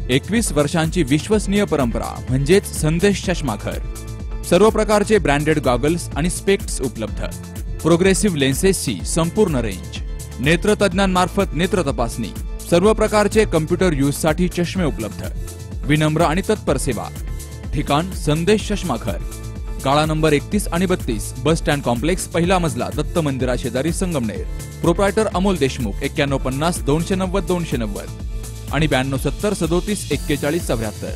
21 वर्षांची विश्वसनीय परंपरा म्हणजेच संदेश चष्माघर। सर्व प्रकारचे ब्रँडेड गॉगल्स आणि स्पेक्ट्स उपलब्ध। प्रोग्रेसिव्ह लेन्सेसची संपूर्ण रेंज। नेत्रतज्ञांमार्फत नेत्र तपासणी। सर्व प्रकारचे कम्प्युटर यूजसाठी चष्मे उपलब्ध। विनम्र आणि तत्पर सेवा। ठिकाण संदेश चष्माघर, गाळा नंबर 31 आणि 32, बस स्टँड कॉम्प्लेक्स, पहिला मजला, दत्त मंदिरा शेजारी, संगमनेर। प्रोप्रायटर अमोल देशमुख 9150 290 290 आणि 9270 37 41 74।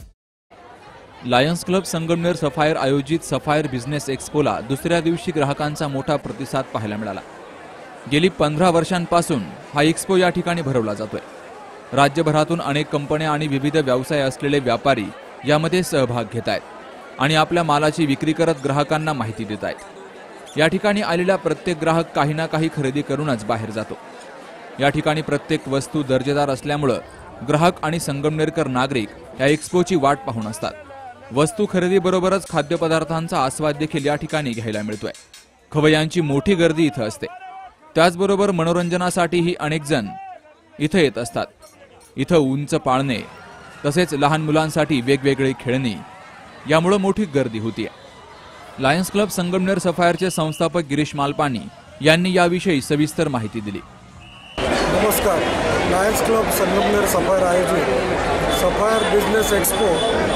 लायन्स क्लब संगमनेर सफायर आयोजित सफायर बिझनेस एक्स्पोला दुसऱ्या दिवशी ग्राहकांचा मोठा प्रतिसाद पाहायला मिळाला। गेली 15 वर्षांपासून हा एक्स्पो या ठिकाणी भरवला जातोय। राज्यभरातून अनेक कंपन्या आणि विविध व्यवसाय असलेले व्यापारी यामध्ये सहभाग घेत आहेत आणि आपल्या मालाची विक्री करत ग्राहकांना माहिती देत आहेत। या ठिकाणी आलेला प्रत्येक ग्राहक काही ना काही खरेदी करूनच बाहेर जातो। या ठिकाणी प्रत्येक वस्तू दर्जेदार असल्यामुळे ग्राहक आणि संगमनेरकर नागरिक या एक्स्पोची वाट पाहून असतात। वस्तू खरेदीबरोबरच खाद्यपदार्थांचा आस्वाद देखील या ठिकाणी घ्यायला मिळतोय। खवय्यांची मोठी गर्दी इथं असते। त्याचबरोबर मनोरंजनासाठीही अनेक जण इथं येत असतात। इथं उंच पाळणे तसेच लहान मुलांसाठी वेगवेगळी खेळणी यामुळे मोठी गर्दी होतीये। लायन्स क्लब संगमनेर सफायरचे संस्थापक गिरीश मालपानी यांनी याविषयी सविस्तर माहिती दिली। नमस्कार। लायन्स क्लब संगमनेर सफायर आयोजित सफायर बिझनेस एक्स्पो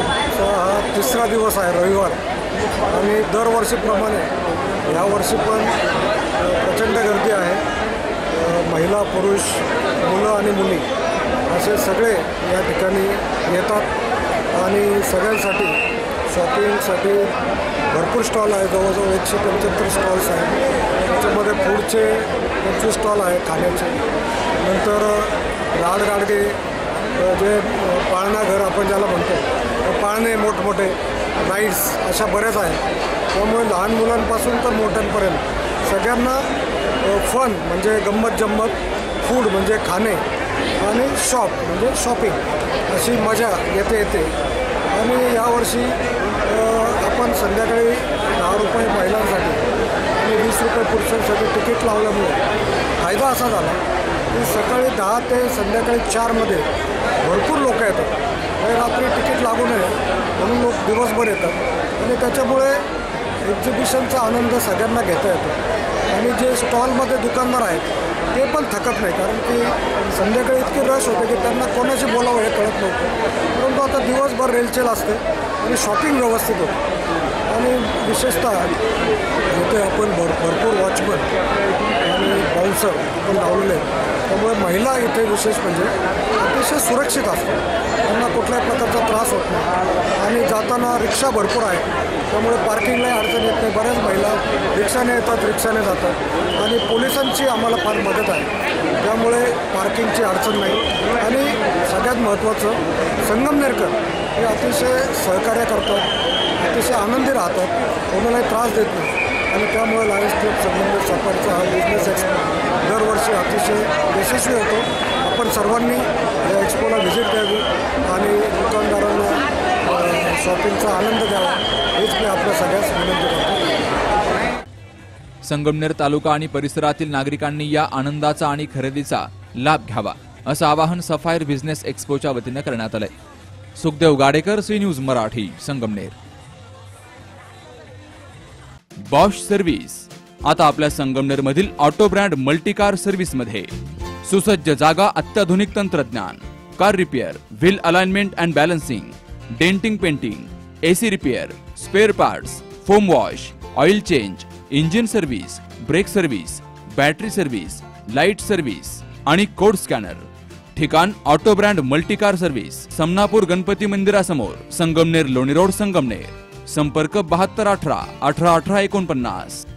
हा तिसरा दिवस आहे, रविवार, आणि दरवर्षीप्रमाणे यावर्षी पण प्रचंड गर्दी आहे। महिला, पुरुष, मुलं आणि मुली असे सगळे या ठिकाणी येतात आणि सगळ्यांसाठी शॉपिंगसाठी भरपूर स्टॉल आहे। जवळजवळ 175 स्टॉल्स आहेत। त्याच्यामध्ये फूडचे 25 स्टॉल आहे, खाण्याचे। नंतर लाडगाडगे जे पाळणाघर आपण ज्याला म्हणतो, पाळणे मोठमोठे राईड्स अशा बऱ्याच आहेत। त्यामुळे लहान मुलांपासून तर मोठ्यांपर्यंत सगळ्यांना फन म्हणजे गंमत जम्मत, फूड म्हणजे खाणे आणि शॉप म्हणजे शॉपिंग अशी मजा येते। आणि यावर्षी आपण संध्याकाळी 10 रुपये महिलांसाठी आणि 20 रुपये पुरुषांसाठी तिकीट लावल्यामुळे फायदा असा झाला की सकाळी 10 ते संध्याकाळी 4मध्ये भरपूर लोक येतात। रात्री तिकीट लागू नये म्हणून लोक दिवसभर येतात आणि त्याच्यामुळे एक्झिबिशनचा आनंद सगळ्यांना घेता येतो। आणि जे स्टॉलमध्ये दुकानदार आहेत ते पण थकत नाही, कारण की संध्याकाळी इतकी रश होते की त्यांना कोणाशी बोलावं हे कळत नव्हतं। परंतु आता दिवसभर रेलचेल असते आणि शॉपिंग व्यवस्थित होते। आणि विशेषतः इथे आपण भरपूर वॉचमन आणि बाउन्सर आपण लावलेले आहेत। त्यामुळे महिला इथे विशेष म्हणजे अतिशय सुरक्षित असतात, त्यांना कुठल्याही प्रकारचा त्रास होत नाही। आणि जाताना रिक्षा भरपूर आहे, त्यामुळे पार्किंगलाही अडचण येत नाही। बऱ्याच महिला रिक्षाने येतात, रिक्षाने जातात आणि पोलिसांची आम्हाला फार मदत आहे, त्यामुळे पार्किंगची अडचण नाही। आणि सगळ्यात महत्त्वाचं, संगमनेरकर हे अतिशय सहकार्य करतात, अतिशय आनंदी राहतात, कोणालाही त्रास देत नाही। आणि त्यामुळे लायन्स क्लब संगमनेर सफायरचा हा बिझनेस एक्स्पो दरवर्षी अतिशय यशस्वी होतो। आपण सर्वांनी या एक्स्पोला व्हिजिट द्यावी आणि दुकानदारांना शॉपिंगचा आनंद द्यावा हेच मी आपल्या सगळ्याच विनंती करतो। संगमनेर तालुका आणि परिसरातील नागरिकांनी या आनंदाचा आणि खरेदीचा लाभ घ्यावा असं आवाहन सफायर बिझनेस एक्स्पोच्या वतीने करण्यात आलंय। Sukhdev Gadekar, C news Marathi, Sangamner. Bosch service आता आपल्या संगमनेर मधील ऑटो ब्रँड मल्टीकार सर्व्हिस मध्ये सुसज्ज जागा, अत्याधुनिक तंत्रज्ञान, car repair, wheel alignment and balancing, denting, painting, AC repair, spare parts, foam wash, oil change, engine service, brake service, battery service, light service आणि code scanner. ठिकाण auto brand multicar service, Samnapur Ganpati मंदिरासमोर, संगमनेर लोणी road, Sangamner. संपर्क 7218 18 18 49।